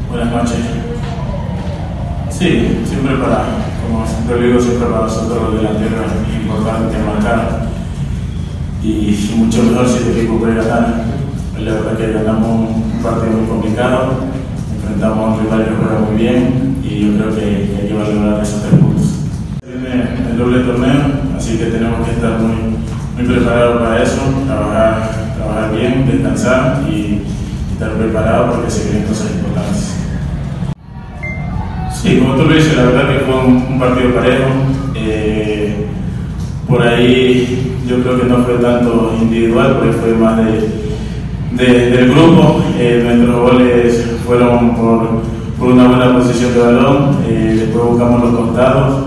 Buenas noches. Sí, siempre como siempre digo, siempre para nosotros los delanteros es importante marcar y mucho mejor si el equipo puede ganar. La verdad que ganamos un partido muy complicado, enfrentamos a un rival que juega muy bien y yo creo que hay que valorar esos 3 puntos. Viene el doble torneo, así que tenemos que estar muy preparados para eso, trabajar bien, descansar y estar preparados porque se vienen cosas importantes. Sí, como tú lo dices, la verdad que fue un partido parejo. Por ahí yo creo que no fue tanto individual, porque fue más del grupo. Nuestros goles fueron por una buena posición de balón. Después buscamos los costados,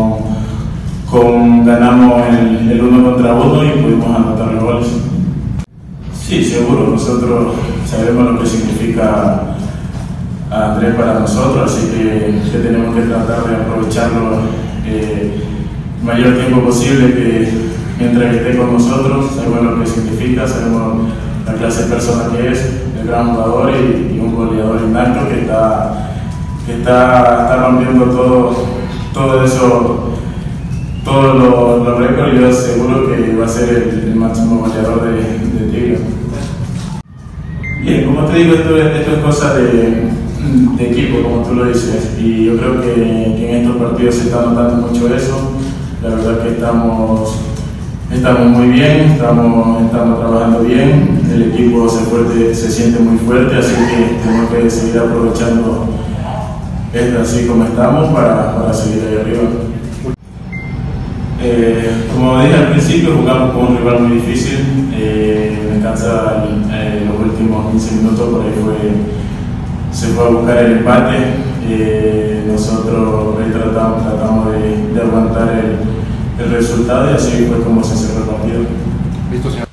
ganamos el 1 contra 1 y pudimos anotar los goles. Sí, seguro, nosotros sabemos lo que significa Andrés para nosotros, así que tenemos que tratar de aprovecharlo el mayor tiempo posible mientras esté con nosotros. Sabemos lo que significa, sabemos la clase de persona que es, el gran jugador y un goleador innato que está rompiendo todo eso, todos los récords, y yo seguro que va a ser el máximo goleador de Tigre. Bien, como te digo, esto es cosa de equipo, como tú lo dices, y yo creo que en estos partidos se está notando mucho eso. La verdad que estamos muy bien, estamos trabajando bien, el equipo se siente muy fuerte, así que tenemos que seguir aprovechando esto así como estamos para seguir ahí arriba. Como dije al principio, jugamos con un rival muy difícil. Me cansa los últimos 15 minutos, por ahí se fue a buscar el empate. Nosotros ahí tratamos de aguantar el resultado y así fue como se cerró el partido. Listo, señor.